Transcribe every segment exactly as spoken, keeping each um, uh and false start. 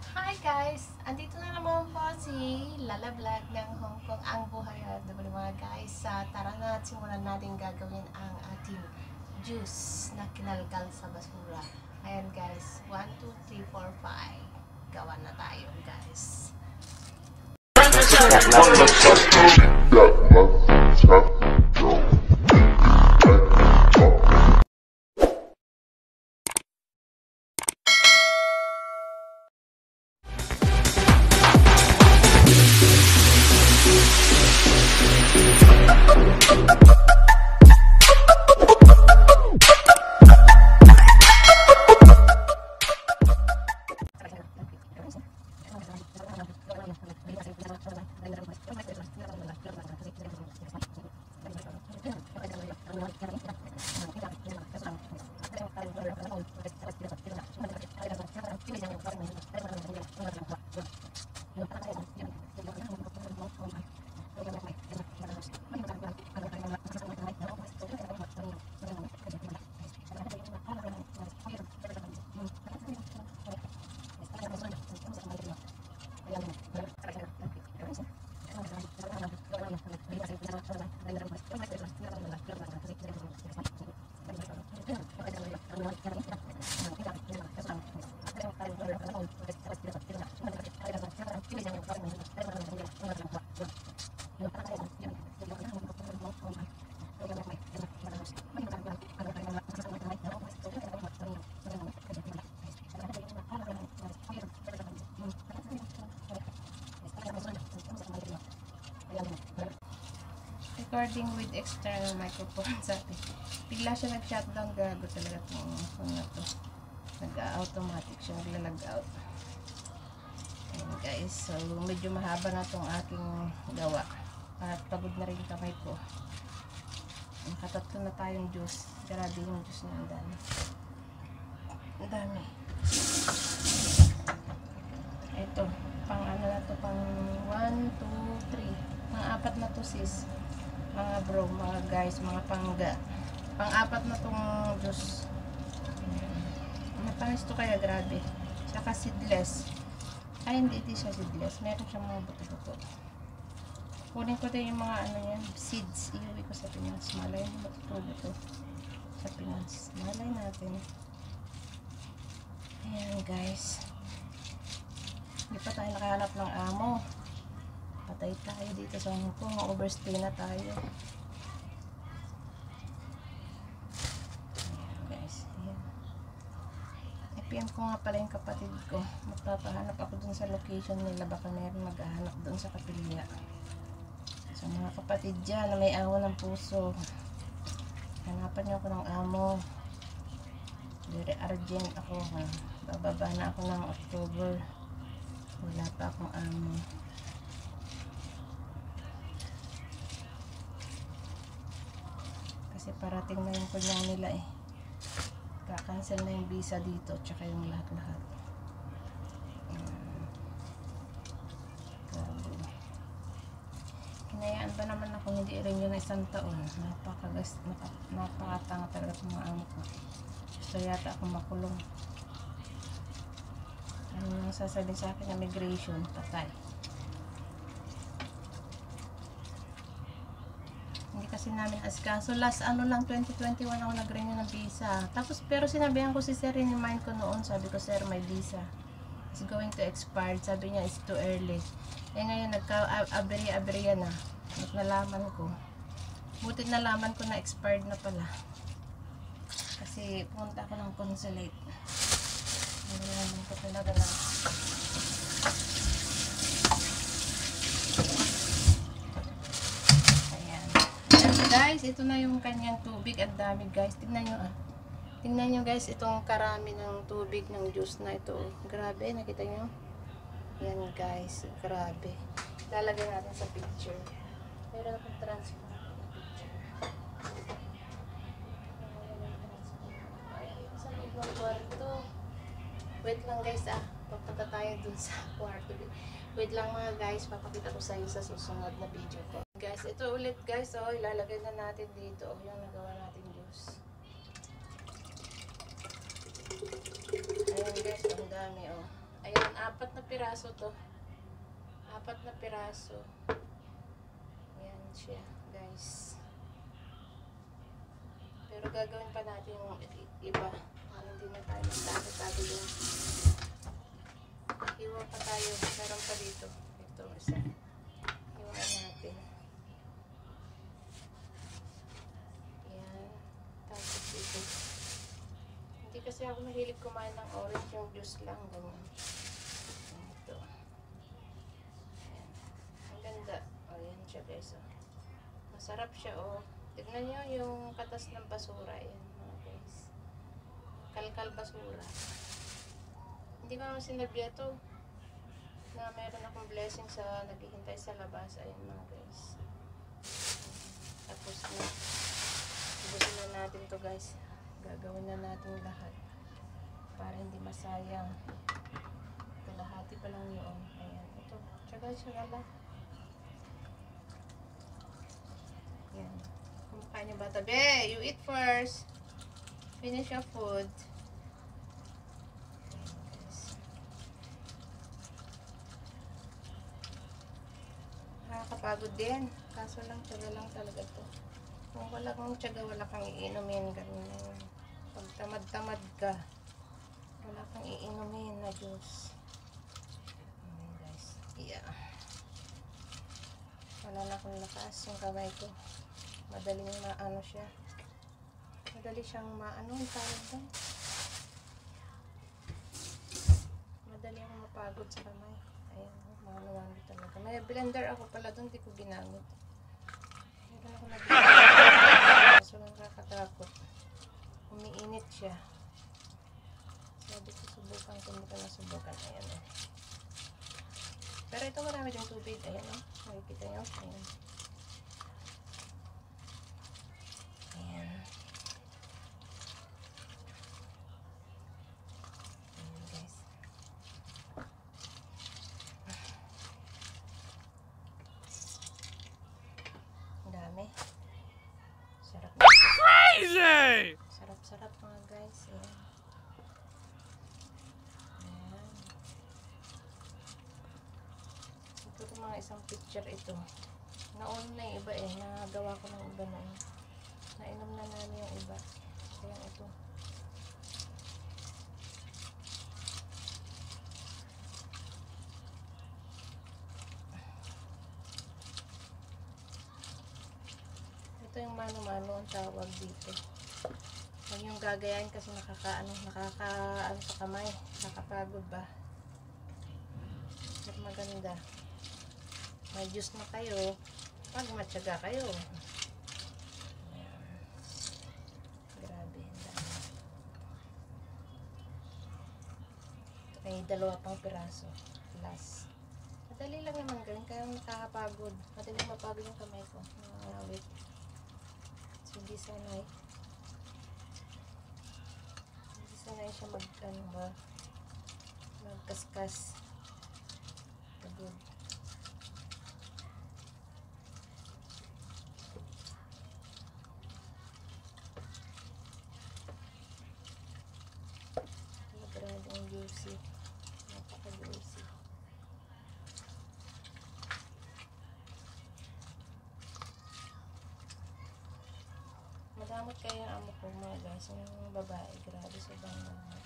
Hi guys! Andito na naman po si Lala Vlog ng Hong Kong ang buhay at diba mga guys, sa tara na at simulan natin gagawin ang ating juice na kinalkal sa basura. Ayan guys, one, two, three, four, five. Gawa na tayo guys. Recording with external microphone sabi. Bigla siya nag-shutdown, gago talaga itong phone na to. Nag-automatic siya, nagla-log-out. Ayan guys, so medyo mahaba na itong aking gawa. At pagod na rin kamay ko. Nakatatlo na tayong juice. Grabe yung juice na ang dami. Ang dami. Ito, pang ano na to, pang one, two, three. Pang apat na to sis. Mga bro, mga guys, mga pangga. Pang-apat na tong juice. Matamis to kaya, grabe. Saka seedless. Ay, hindi, hindi siya seedless. Meron siyang mga buto-buto. Kunin ko din yung mga ano yan, seeds. Iuwi ko sa Pinas. Malay na buto-buto sa Pinas. Malay natin. Ayan guys. Hindi pa tayo nakahanap ng amo. Patay tayo dito sa Hong Kong. Overstay na tayo. Ayan guys. Ayan. I-P M ko nga pala yung kapatid ko. Magpapahanap ako dun sa location nila. Baka meron maghahanap dun sa Kapilya. So mga kapatid dyan na may awa ng puso. Hanapan niyo ako ng amo. Very urgent ako. Ha? Bababa na ako ng October. Wala pa akong amo. Kasi parating na yung kunyang nila eh. Kakancel na yung visa dito. Tsaka yung lahat-lahat. Hinayaan ba naman ako hindi rin yun isang taon. Napakagas, napakatanga talaga ng mga amo ko. Gusto yata ako makulong. Ano nang sasabihin sa akin, immigration, patay. Hindi kasi namin asikaso. Last ano lang, twenty twenty-one ako nag-renew ng visa. Tapos, pero sinabihan ko si sir, remind ko noon. Sabi ko, sir, may visa. It's going to expire. Sabi niya, it's too early. Eh ngayon, nagka-aberya-aberya na. At nalaman ko. Buti nalaman ko na expired na pala. Kasi, punta ako ng consulate. Nalaman ko talaga na. Guys, ito na yung kanyang tubig. Ang dami guys. Tingnan nyo ah. Tingnan nyo guys, itong karami ng tubig ng juice na ito. Grabe, nakita nyo? Yan guys, grabe. Lalagay natin sa picture. Meron akong transfer na picture. Ay, sa loob ng kwarto. Wait lang guys ah. Papunta tayo dun sa kwarto. Wait lang mga guys, papakita ko sa iyo sa susunod na video ko. Guys, ito ulit guys, oh, ilalagay na natin dito oh, yung nagawa natin juice. Ayan guys, ang dami oh. Ayan, apat Apat na piraso to. Apat na piraso. Ayan siya, guys. Pero gagawin pa natin yung iba. Para hindi na tayo magtago-tago doon. Hiwa pa tayo. Meron pa dito. Ito, isa. Hiwaan natin. Ayan. Tapos ito. Hindi kasi ako mahilig kumain ng orange, yung juice lang. Ganyan. Ito. Ayan. Ang ganda. O, yan siya guys. O. Masarap siya o. Tignan nyo yung katas ng basura. Ayan mga guys. Kalkal basura. Hindi ko naman sinabya to. Na meron akong blessing sa naghihintay sa labas. Ayan mga guys. Tapos na. Ubusin na natin to guys. Gagawin na natin lahat. Para hindi masayang. Kalahati pa lang yun. Ayan. Ito. Tsaga-tsaga lang. Ayan. Kumakain yung bata. Be, you eat first. Finish your food. Nakakapagod din. Kaso lang, tiyaga lang talaga to. Kung wala kang tiyaga, wala kang iinumin. Ganun na yun. Pag tamad-tamad ka, wala kang iinumin na juice. Ayan guys. Yeah. Wala na akong lakas yung kamay ko. Madaling maano siya. Madali siyang maano yung tawag doon. Madali akong mapagod sa kamay. Ayan, manuwang talaga. May blender ako pala doon, di ko ginamit. Meron ako nag-blender. Kaso nakakatakot. Umiinit siya. Sabi ko subukan ko, hindi ko nasubukan. Ayan o. Pero ito marami din tubig. Ayan o. Makikita nyo. Ayan. Ayan. Ayan guys. Ang dami. Sarap na. Crazy! Sarap-sarap mga guys. Ayan. Ayan. Ito mga isang picture ito. Naon na yung iba eh. Nagawa ko ng iba na eh. Nainom na namin yung iba. Kaya ito. Ito yung mano-mano ang tawag dito. Huwag yung gagayain kasi nakaka, ano, nakaka, ano sa kamay. Nakapagod ba? Pero maganda. May juice na kayo. Pag matyaga kayo. Ayan. Grabe. Ay, dalawa pang piraso. Plus. Madali lang naman gawin. Kaya nakakapagod. Madali mapagod yung kamay ko. Nakawit. So, hindi sanay. Hindi sanay siya mag, ano ba, magkaskas. Pagod. Napakaradong juicy. Napaka-juicy. Madamot kaya ang amo ko mga guys. Yung babae. Grabe sa bangang.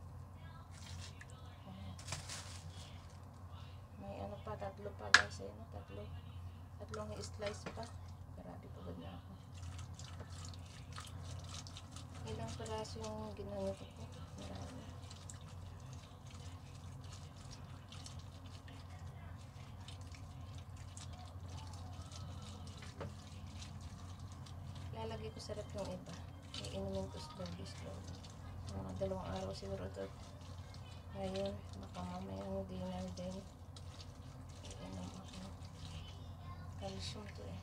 May ano pa. Tatlo pa guys. Ayun, tatlo. Tatlong slice pa. Grabe pagod na ako. Ilang piraso yung ginano ko po. Marami. Lalagay ko sarap yung iba. Iinumin ko slowly slowly. Mga dalawang araw siguro ito. Ngayon, baka mamayang dinner din. Iinom ako. Calcium to eh.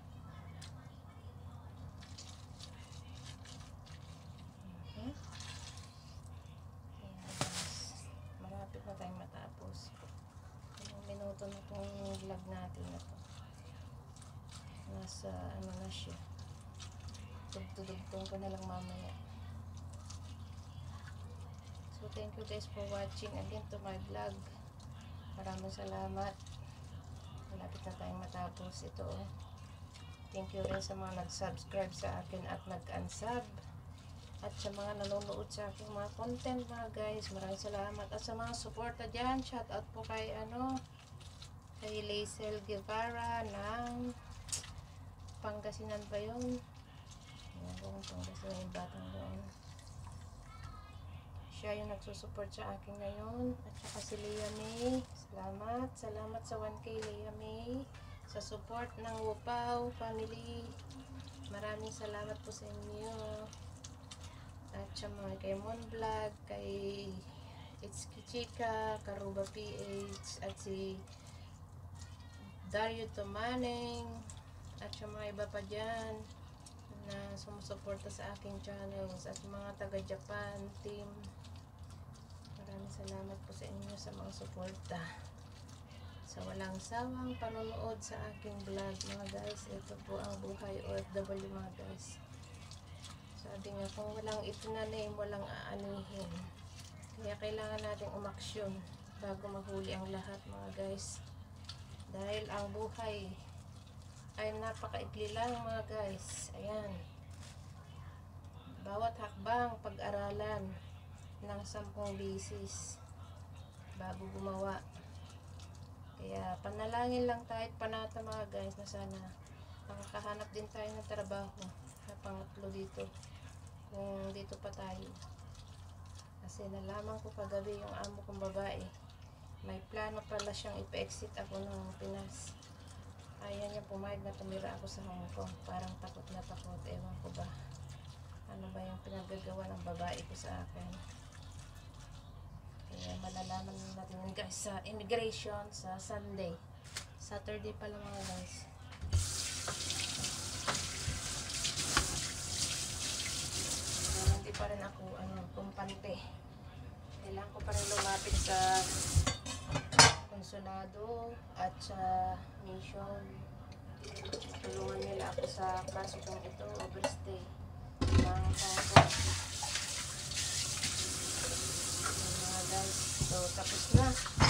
Hmm? Ayan guys. Malapit na tayong matapos. Ilang minuto na itong vlog natin na to. Nasa ano na siya. Tugtugtong ko na lang mamaya. So thank you guys for watching again to my vlog. Maraming salamat. Malapit na tayong matapos ito. Oh. Thank you rin sa mga nag-subscribe sa akin at nag-unsub. At sa mga nanonood sa aking mga content mga guys, maraming salamat. At sa mga suporta dyan, shout out po kay ano, kay Laisel Guevara ng Pangasinan ba yun? Ayan kung Pangasinan yung batang doon. Siya yung nagsusupport sa akin ngayon. At saka si Leah May. Salamat. Salamat sa one K Leah May. Sa support ng Wupaw family. Maraming salamat po sa inyo. At sa mga kay Mon Vlog, kay It's Kichika, Karuba P H, at si Dario Tomaneng, at sa mga iba pa dyan na sumusuporta sa aking channels, at mga taga Japan team. Maraming salamat po sa inyo sa mga suporta. Sa walang sawang panonood sa aking vlog mga guys. Ito po ang buhay O F W mga guys. Sabi nga, kung walang itinanim, walang aanihin. Kaya kailangan natin umaksyon bago mahuli ang lahat mga guys. Dahil ang buhay ay napakaikli lang mga guys. Ayan. Bawat hakbang pag-aralan ng sampung bisis bago gumawa. Kaya panalangin lang tayo at panata mga guys na sana makakahanap din tayo ng trabaho na pangatlo dito. Kung dito pa tayo. Kasi nalaman ko kagabi yung amo kong babae. May plano pala siyang ipa-exit ako ng Pinas. Ayaw niya pumayag na tumira ako sa Hong Kong. Parang takot na takot. Ewan ko ba. Ano ba yung pinagagawa ng babae ko sa akin. Kaya malalaman natin yun guys sa immigration sa Sunday. Saturday pala mga guys. Hindi pa rin ako ano, kumpante. Kailangan ko pa rin lumapit sa konsulado at sa mission. Tulungan nila ako sa kaso kong ito, overstay ng Hong Kong. Mga guys, so tapos na.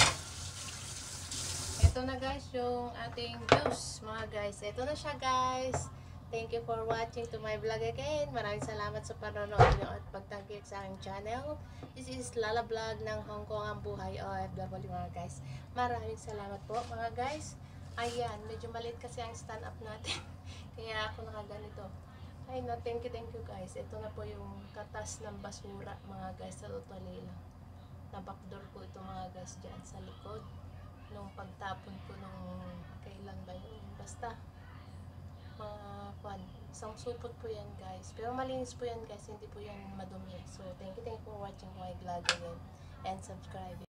Ito na guys yung ating juice mga guys. Ito na siya guys. Thank you for watching to my vlog again. Maraming salamat sa panonood nyo at pagtangkik sa aking channel. This is Lala Vlog ng Hong Kong ang buhay O F W mga guys. Maraming salamat po mga guys. Ayan, medyo maliit kasi ang stand up natin. Kaya ako nakaganito. Ay no, thank you, thank you guys. Ito na po yung katas ng basura mga guys sa Totally lang. Na-backdoor ko ito mga guys dyan sa likod. Nung pagtapon ko nung kailan ba yun. Basta mga kwan, isang supot po yan guys, pero malinis po yan guys, hindi po yan madumi. So thank you, thank you for watching my vlog again and subscribe.